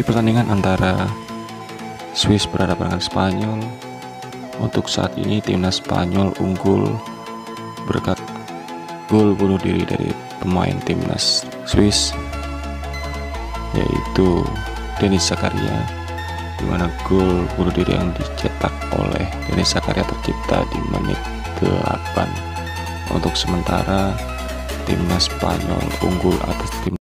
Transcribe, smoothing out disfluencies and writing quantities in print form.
pertandingan antara Swiss berhadapan dengan Spanyol. Untuk saat ini timnas Spanyol unggul berkat gol bunuh diri dari pemain timnas Swiss, yaitu Denis Zakaria, di mana gol bunuh diri yang dicetak oleh Denis Zakaria tercipta di menit 8. Untuk sementara timnas Spanyol unggul atas tim